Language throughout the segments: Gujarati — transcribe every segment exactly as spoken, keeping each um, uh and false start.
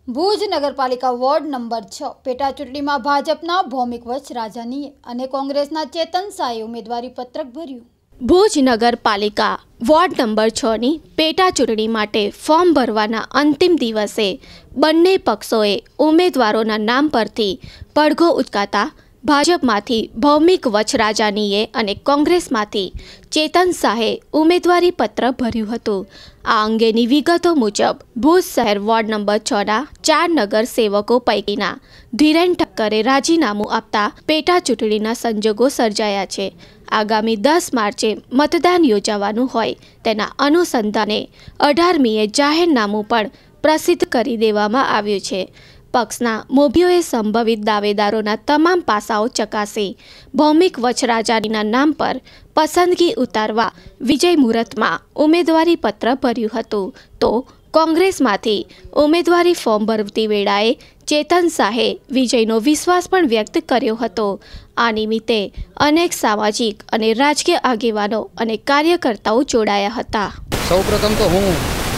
ભુજ નગરપાલિકા વોર્ડ નંબર છ પેટા ચૂંટણીમાં ભાજપના ભૌમિક વચ્છરાજાનીએ અને કોંગ્રેસના ચેતન શાહે ઉમેદવારી પત્રક ભર્યું। ભુજ નગરપાલિકા વોર્ડ નંબર છ ની પેટા ચૂંટણી માટે ફોર્મ ભરવાના અંતિમ દિવસે બંને પક્ષોએ ઉમેદવારોના નામ પરથી પડઘો ઉચકાતા ભાજપમાંથી ભૌમિક વચ્છરાજાનીએ અને કોંગ્રેસમાંથી ચેતન શાહે ઉમેદવારી પત્ર ભર્યું હતું। આ અંગેની વિગતો મુજબ ભુજ શહેર વોર્ડ નંબર છ ના ચાર નગરસેવકો પૈકીના ધીરેન ઠક્કરે રાજીનામું આપતા પેટા ચૂંટણીના સંજોગો સર્જાયા છે। આગામી દસ માર્ચે મતદાન યોજાવાનું હોય તેના અનુસંધાને અઢારમીએ જાહેરનામું પણ પ્રસિદ્ધ કરી દેવામાં આવ્યું છે। પક્ષના મોભીઓએ સંભવિત દાવેદારોના તમામ પાસાઓ ચકાસી ભૌમિક વચ્છરાજાનીના નામ પર પસંદગી ઉતારવા વિજય મુહૂર્તમાં ઉમેદવારી પત્ર ભર્યું હતું। તો કોંગ્રેસમાંથી ઉમેદવારી ફોર્મ ભરતી વેળાએ ચેતન શાહે વિજયનો વિશ્વાસ પણ વ્યક્ત કર્યો હતો। આ નિમિત્તે અનેક સામાજિક અને રાજકીય આગેવાનો અને કાર્યકર્તાઓ જોડાયા હતા। સૌપ્રથમ તો હું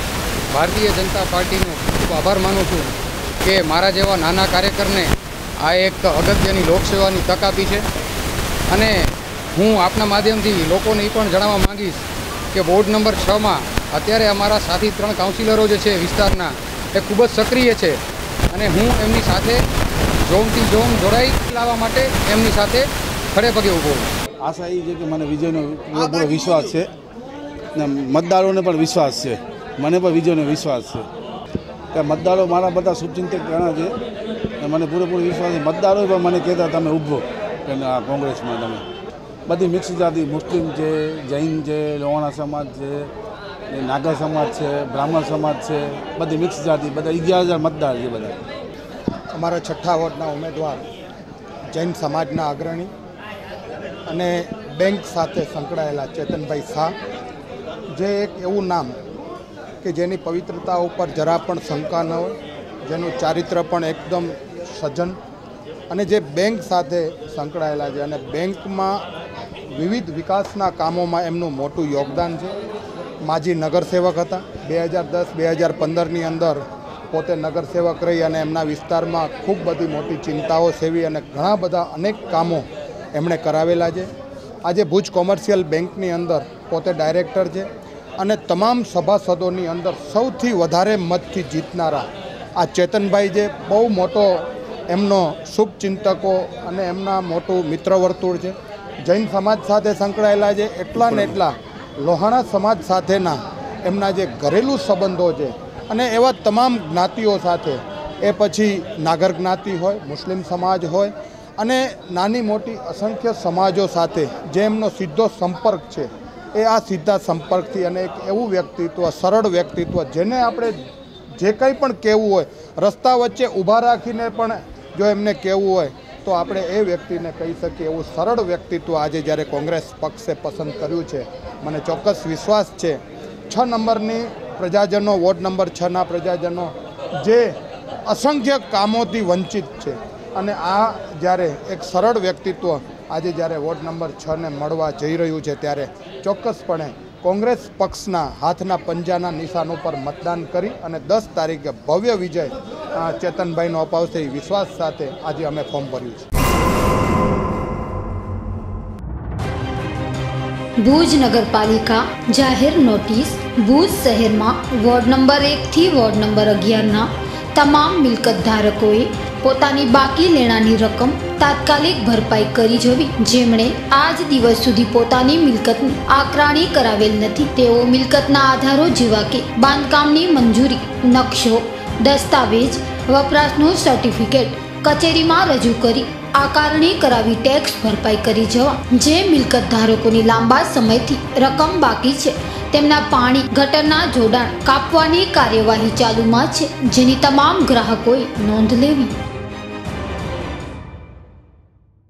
ભારતીય જનતા પાર્ટીનો ખૂબ આભાર માનું છું કે મારા જેવા નાના કાર્યકરને આ એક અગત્યની લોકસેવાની તક આપી છે। અને હું આપના માધ્યમથી લોકોને એ પણ જણાવવા માંગીશ કે વોર્ડ નંબર છમાં અત્યારે અમારા સાથી ત્રણ કાઉન્સિલરો જે છે વિસ્તારના એ ખૂબ જ સક્રિય છે અને હું એમની સાથે જોમથી જોમ જોડાઈ લાવવા માટે એમની સાથે ખડે પગે ઊભો છું। આશા એ છે કે મને વિજયનો પૂરો વિશ્વાસ છે ને મતદારોને પણ વિશ્વાસ છે, મને પણ વિજયનો વિશ્વાસ છે કે મતદારો મારા બધા શુભચિંતક ઘણા છે અને મને પૂરેપૂરો વિશ્વાસ છે। મતદારો પણ મને કહેતા તમે ઊભો કે આ કોંગ્રેસમાં તમે બધી મિક્સ જાતિ મુસ્લિમ છે, જૈન છે, લોહાણા સમાજ છે, નાગર સમાજ છે, બ્રાહ્મણ સમાજ છે, બધી મિક્સ જાતિ બધા અગિયાર હજાર મતદાર છે બધા। અમારા છઠ્ઠા વોર્ડના ઉમેદવાર જૈન સમાજના અગ્રણી અને બેંક સાથે સંકળાયેલા ચેતનભાઈ શાહ, જે એક એવું નામ કે જેની પવિત્રતા ઉપર જરા પણ શંકા ન હોય, જેનું ચારિત્ર પણ એકદમ સજ્જન અને જે બેંક સાથે સંકળાયેલા છે અને બેંકમાં વિવિધ વિકાસના કામોમાં એમનું મોટું યોગદાન છે। માજી નગરસેવક હતા, બે હજાર દસ બે હજાર પંદરની અંદર પોતે નગરસેવક રહી અને એમના વિસ્તારમાં ખૂબ બધી મોટી ચિંતાઓ સેવી અને ઘણા બધા અનેક કામો એમણે કરાવેલા છે। આજે ભુજ કોમર્શિયલ બેંકની અંદર પોતે ડાયરેક્ટર છે અને તમામ સભાસદોની અંદર સૌથી વધારે મતથી જીતનારા આ ચેતનભાઈ જે બહુ મોટો એમનો શુભચિંતકો અને એમના મોટું મિત્ર વર્તુળ છે। જૈન સમાજ સાથે સંકળાયેલા છે, એટલા ને એટલા લોહાણા સમાજ સાથેના એમના જે ઘરેલું સંબંધો છે અને એવા તમામ જ્ઞાતિઓ સાથે, એ પછી નાગર જ્ઞાતિ હોય, મુસ્લિમ સમાજ હોય અને નાની મોટી અસંખ્ય સમાજો સાથે જે એમનો સીધો સંપર્ક છે, એ આ સીધા સંપર્કથી અને એક એવું વ્યક્તિત્વ, સરળ વ્યક્તિત્વ, જેને આપણે જે કંઈ પણ કહેવું હોય રસ્તા વચ્ચે ઊભા રાખીને પણ જો એમને કહેવું હોય તો આપણે એ વ્યક્તિને કહી શકીએ એવું સરળ વ્યક્તિત્વ આજે જ્યારે કોંગ્રેસ પક્ષે પસંદ કર્યું છે, મને ચોક્કસ વિશ્વાસ છે છ નંબરની પ્રજાજનો, વોર્ડ નંબર છના પ્રજાજનો જે અસંખ્ય કામોથી વંચિત છે અને આ જ્યારે એક સરળ વ્યક્તિત્વ આજે જ્યારે વોર્ડ નંબર છને મળવા જઈ રહ્યું છે, ત્યારે ચોક્કસપણે કોંગ્રેસ પક્ષના હાથના પંજાના નિશાન ઉપર મતદાન કરી અને દસ તારીખે ભવ્ય વિજય ચેતનભાઈનો અપાવશે એ વિશ્વાસ સાથે આજે અમે ફોર્મ ભર્યું છે। ભુજ નગરપાલિકા જાહેર નોટિસ ભુજ શહેરમાં વોર્ડ નંબર એક થી વોર્ડ નંબર અગિયારના તમામ મિલકત ધારકોએ પોતાની બાકી લેણાની રકમ તાત્કાલિક ભરપાઈ કરી જવી। જેમણે આજ દિવસ સુધી પોતાની મિલકતની આકરાણી કરાવેલ નથી તેઓ મિલકતના આધારો જેવા કે બાંધકામની મંજૂરી, નકશો, દસ્તાવેજ, વપરાશનું સર્ટિફિકેટ કચેરીમાં રજૂ કરી આકારણી કરાવી ટેક્સ ભરપાઈ કરી જવા। જે મિલકત ધારકોની લાંબા સમયથી રકમ બાકી છે તેમના પાણી ગટરના જોડાણ કાપવાની કાર્યવાહી ચાલુમાં છે, જેની તમામ ગ્રાહકોએ નોંધ લેવી।